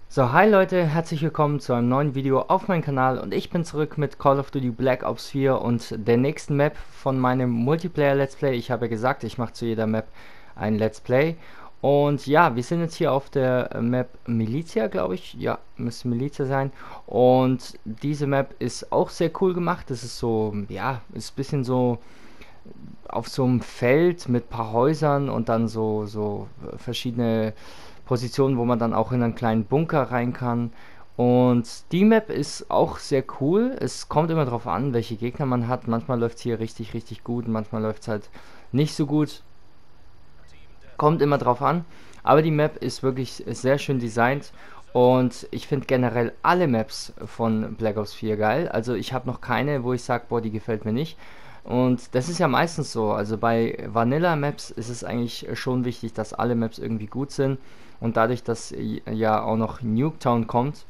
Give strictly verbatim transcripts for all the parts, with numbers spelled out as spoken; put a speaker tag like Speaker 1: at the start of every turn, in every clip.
Speaker 1: So, hi Leute, herzlich willkommen zu einem neuen Video auf meinem Kanal und ich bin zurück mit Call of Duty Black Ops vier und der nächsten Map von meinem Multiplayer Let's Play. Ich habe ja gesagt, ich mache zu jeder Map ein Let's Play und ja, wir sind jetzt hier auf der Map Militia, glaube ich. Ja, müsste Militia sein und diese Map ist auch sehr cool gemacht. Das ist so, ja, ist ein bisschen so auf so einem Feld mit ein paar Häusern und dann so, so verschiedene Positionen, wo man dann auch in einen kleinen Bunker rein kann. Und die Map ist auch sehr cool. Es kommt immer darauf an, welche Gegner man hat. Manchmal läuft es hier richtig, richtig gut, manchmal läuft es halt nicht so gut. Kommt immer drauf an. Aber die Map ist wirklich sehr schön designt. Und ich finde generell alle Maps von Black Ops vier geil. Also ich habe noch keine, wo ich sage, boah, die gefällt mir nicht. Und das ist ja meistens so. Also bei Vanilla Maps ist es eigentlich schon wichtig, dass alle Maps irgendwie gut sind. Und dadurch, dass ja auch noch Nuketown kommt,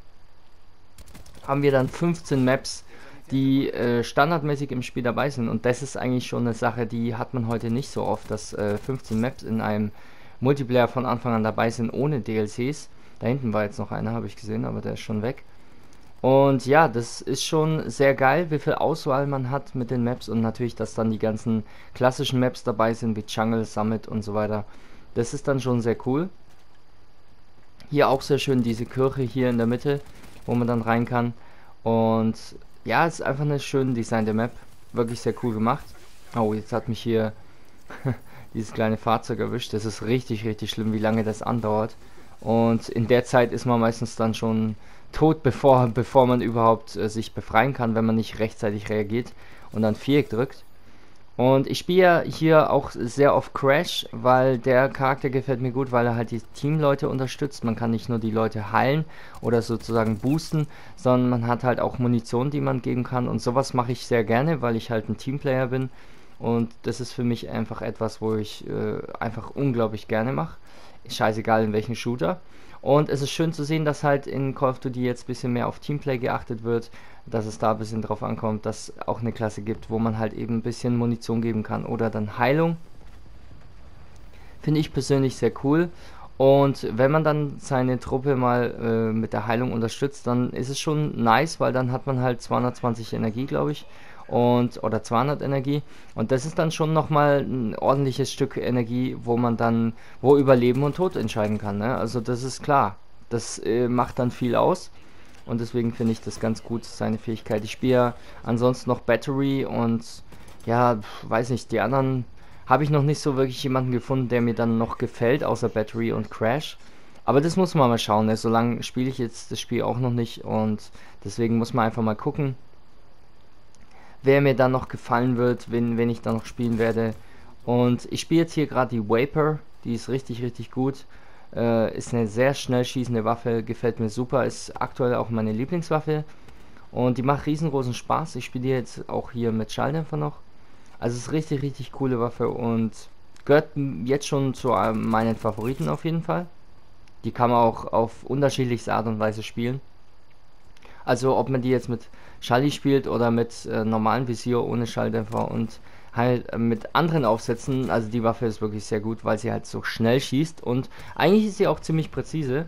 Speaker 1: haben wir dann fünfzehn Maps, die äh, standardmäßig im Spiel dabei sind. Und das ist eigentlich schon eine Sache, die hat man heute nicht so oft, dass äh, fünfzehn Maps in einem Multiplayer von Anfang an dabei sind, ohne D L Cs. Da hinten war jetzt noch einer, habe ich gesehen, aber der ist schon weg. Und ja, das ist schon sehr geil, wie viel Auswahl man hat mit den Maps und natürlich, dass dann die ganzen klassischen Maps dabei sind, wie Jungle, Summit und so weiter. Das ist dann schon sehr cool. Hier auch sehr schön diese Kirche hier in der Mitte, wo man dann rein kann. Und ja, es ist einfach eine schön designte Map. Wirklich sehr cool gemacht. Oh, jetzt hat mich hier dieses kleine Fahrzeug erwischt. Das ist richtig, richtig schlimm, wie lange das andauert. Und in der Zeit ist man meistens dann schon tot, bevor, bevor man überhaupt äh, sich befreien kann, wenn man nicht rechtzeitig reagiert und dann Viereck drückt. Und ich spiele hier auch sehr oft Crash, weil der Charakter gefällt mir gut, weil er halt die Teamleute unterstützt. Man kann nicht nur die Leute heilen oder sozusagen boosten, sondern man hat halt auch Munition, die man geben kann. Und sowas mache ich sehr gerne, weil ich halt ein Teamplayer bin. Und das ist für mich einfach etwas, wo ich äh, einfach unglaublich gerne mache. Scheißegal in welchem Shooter. Und es ist schön zu sehen, dass halt in Call of Duty jetzt ein bisschen mehr auf Teamplay geachtet wird, dass es da ein bisschen drauf ankommt, dass es auch eine Klasse gibt, wo man halt eben ein bisschen Munition geben kann oder dann Heilung. Finde ich persönlich sehr cool. Und wenn man dann seine Truppe mal äh, mit der Heilung unterstützt, dann ist es schon nice, weil dann hat man halt zweihundertzwanzig Energie, glaube ich, und oder zweihundert Energie. Und das ist dann schon nochmal ein ordentliches Stück Energie, wo man dann, wo über Leben und Tod entscheiden kann. Ne? Also das ist klar. Das äh, macht dann viel aus. Und deswegen finde ich das ganz gut, seine Fähigkeit. Ich spiele ja ansonsten noch Battery und ja, weiß nicht, die anderen habe ich noch nicht so wirklich jemanden gefunden, der mir dann noch gefällt, außer Battery und Crash. Aber das muss man mal schauen, ne? So lange spiele ich jetzt das Spiel auch noch nicht und deswegen muss man einfach mal gucken, wer mir dann noch gefallen wird, wen, wen ich dann noch spielen werde. Und ich spiele jetzt hier gerade die Vapor, die ist richtig, richtig gut. Äh, ist eine sehr schnell schießende Waffe, gefällt mir super, ist aktuell auch meine Lieblingswaffe. Und die macht riesengroßen Spaß. Ich spiele jetzt auch hier mit Schalldämpfer noch. Also es ist richtig, richtig coole Waffe und gehört jetzt schon zu einem meinen Favoriten auf jeden Fall. Die kann man auch auf unterschiedlichste Art und Weise spielen. Also ob man die jetzt mit Schalli spielt oder mit äh, normalen Visier ohne Schalldämpfer und halt äh, mit anderen Aufsätzen. Also die Waffe ist wirklich sehr gut, weil sie halt so schnell schießt und eigentlich ist sie auch ziemlich präzise.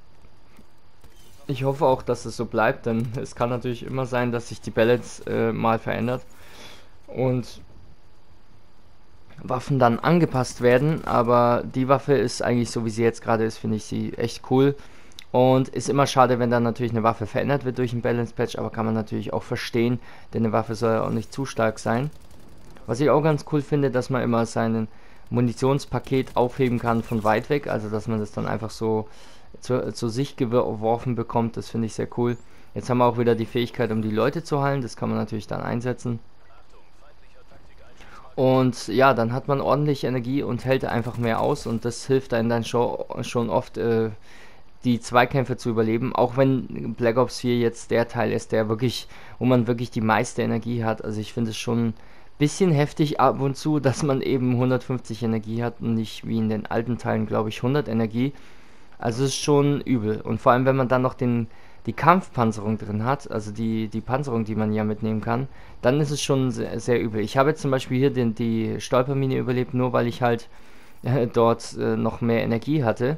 Speaker 1: Ich hoffe auch, dass es so bleibt, denn es kann natürlich immer sein, dass sich die Balance äh, mal verändert und Waffen dann angepasst werden, aber die Waffe ist eigentlich so, wie sie jetzt gerade ist, finde ich sie echt cool. Und ist immer schade, wenn dann natürlich eine Waffe verändert wird durch ein Balance Patch, aber kann man natürlich auch verstehen, denn eine Waffe soll ja auch nicht zu stark sein. Was ich auch ganz cool finde, dass man immer sein Munitionspaket aufheben kann von weit weg, also dass man das dann einfach so zu, zu sich geworfen bekommt, das finde ich sehr cool. Jetzt haben wir auch wieder die Fähigkeit, um die Leute zu heilen, das kann man natürlich dann einsetzen. Und ja, dann hat man ordentlich Energie und hält einfach mehr aus und das hilft einem dann schon, schon oft äh, die Zweikämpfe zu überleben, auch wenn Black Ops vier jetzt der Teil ist, der wirklich, wo man wirklich die meiste Energie hat. Also ich finde es schon ein bisschen heftig ab und zu, dass man eben hundertfünfzig Energie hat und nicht wie in den alten Teilen, glaube ich, hundert Energie. Also es ist schon übel. Und vor allem, wenn man dann noch den, die Kampfpanzerung drin hat, also die, die Panzerung, die man ja mitnehmen kann, dann ist es schon sehr, sehr übel. Ich habe jetzt zum Beispiel hier den, die Stolpermine überlebt, nur weil ich halt äh, dort äh, noch mehr Energie hatte.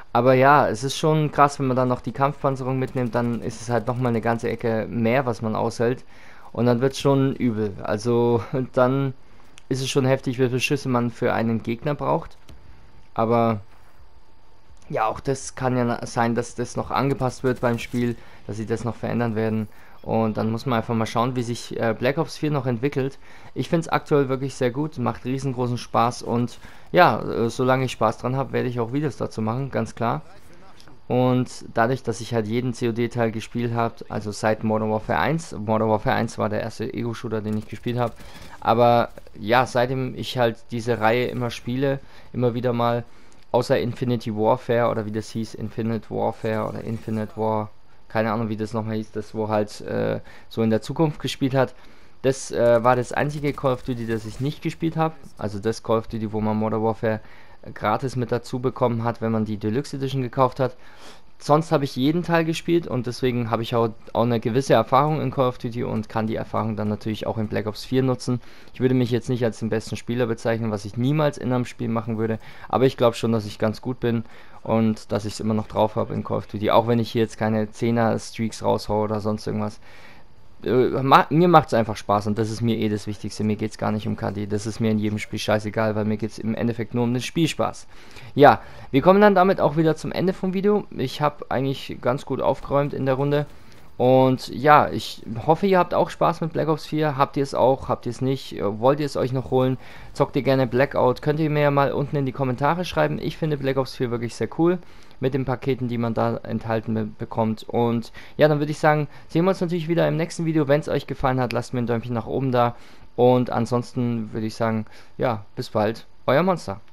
Speaker 1: Aber ja, es ist schon krass, wenn man dann noch die Kampfpanzerung mitnimmt, dann ist es halt nochmal eine ganze Ecke mehr, was man aushält. Und dann wird es schon übel. Also dann ist es schon heftig, wie viele Schüsse man für einen Gegner braucht. Aber ja, auch das kann ja sein, dass das noch angepasst wird beim Spiel, dass sie das noch verändern werden. Und dann muss man einfach mal schauen, wie sich äh, Black Ops vier noch entwickelt. Ich finde es aktuell wirklich sehr gut, macht riesengroßen Spaß und ja, äh, solange ich Spaß dran habe, werde ich auch Videos dazu machen, ganz klar. Und dadurch, dass ich halt jeden C O D-Teil gespielt habe, also seit Modern Warfare eins, Modern Warfare eins war der erste Ego-Shooter, den ich gespielt habe, aber ja, seitdem ich halt diese Reihe immer spiele, immer wieder mal, außer Infinity Warfare oder wie das hieß, Infinite Warfare oder Infinite War, keine Ahnung wie das nochmal hieß, das wo halt äh, so in der Zukunft gespielt hat. Das äh, war das einzige Call of Duty, das ich nicht gespielt habe. Also das Call of Duty, wo man Modern Warfare äh, gratis mit dazu bekommen hat, wenn man die Deluxe Edition gekauft hat. Sonst habe ich jeden Teil gespielt und deswegen habe ich auch, auch eine gewisse Erfahrung in Call of Duty und kann die Erfahrung dann natürlich auch in Black Ops vier nutzen. Ich würde mich jetzt nicht als den besten Spieler bezeichnen, was ich niemals in einem Spiel machen würde, aber ich glaube schon, dass ich ganz gut bin und dass ich es immer noch drauf habe in Call of Duty, auch wenn ich hier jetzt keine Zehner-Streaks raushaue oder sonst irgendwas. Äh, ma mir macht es einfach Spaß und das ist mir eh das Wichtigste. Mir geht es gar nicht um K D. Das ist mir in jedem Spiel scheißegal, weil mir geht es im Endeffekt nur um den Spielspaß. Ja, wir kommen dann damit auch wieder zum Ende vom Video. Ich habe eigentlich ganz gut aufgeräumt in der Runde. Und ja, ich hoffe, ihr habt auch Spaß mit Black Ops vier. Habt ihr es auch? Habt ihr es nicht? Wollt ihr es euch noch holen? Zockt ihr gerne Blackout? Könnt ihr mir ja mal unten in die Kommentare schreiben. Ich finde Black Ops vier wirklich sehr cool mit den Paketen, die man da enthalten be bekommt. Und ja, dann würde ich sagen, sehen wir uns natürlich wieder im nächsten Video. Wenn es euch gefallen hat, lasst mir ein Däumchen nach oben da. Und ansonsten würde ich sagen, ja, bis bald. Euer Monster.